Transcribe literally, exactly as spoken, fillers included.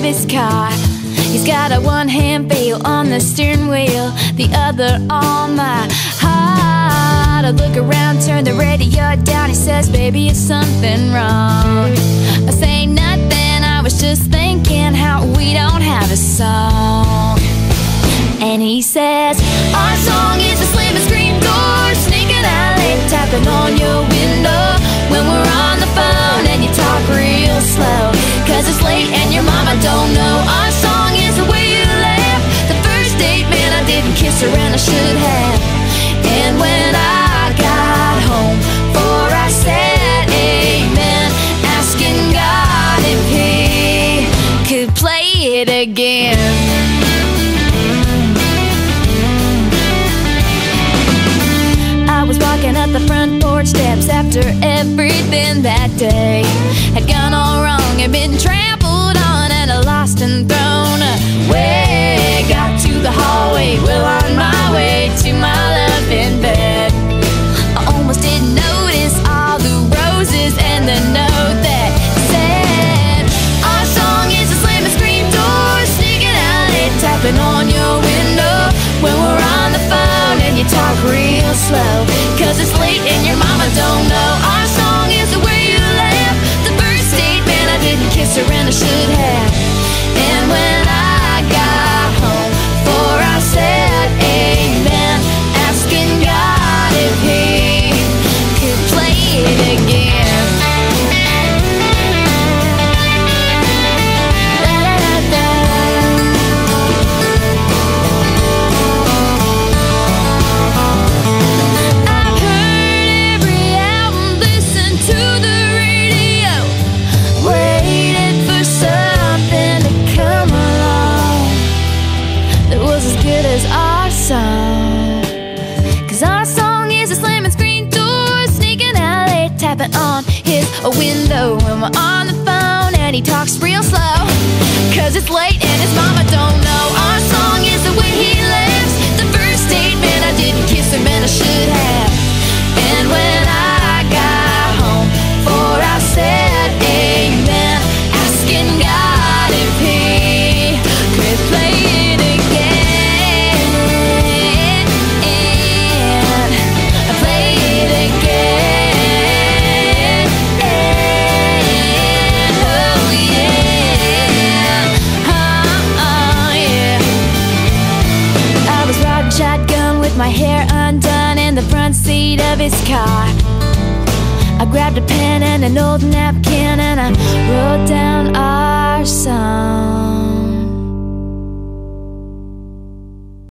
his car. He's got a one-hand feel on the steering wheel, the other on my heart. I look around, turn the radio down. He says, baby, is something wrong? I say nothing, I was just thinking how we don't have a song. And he says, our song is a slamming screen door, sneaking alley, tapping on your window when we're on the phone and you talk real slow, cause it's late and your mama don't know. Our song is the way you laugh, the first date, man, I didn't kiss her and I should have. And when I got home, for I said amen, asking God if he could play it again. I was walking up the front porch steps after everything that day had gone all wrong, had been trampled on and lost and thrown away. Got to the hallway, well on my way to my love in bed. I almost didn't notice all the roses and the note that said, our song is a slamming screen door, sneaking alley, tapping on your window when we're on the phone and you talk real slow, cause it's late and your mama don't know. Our song is the way you laugh, the first date, man, I didn't kiss her and I should have. And when I got home, for I said amen, asking God if he could play it again. Cause our song is a slamming screen door, sneaking alley, tapping on his window when we're on the phone and he talks real slow, cause it's late and his mama don't know. Our song is the way he lives, the first date, man, I didn't kiss him and I should have. And when I got home, for I said amen, asking God if he could play it again. My hair undone in the front seat of his car. I grabbed a pen and an old napkin and I wrote down all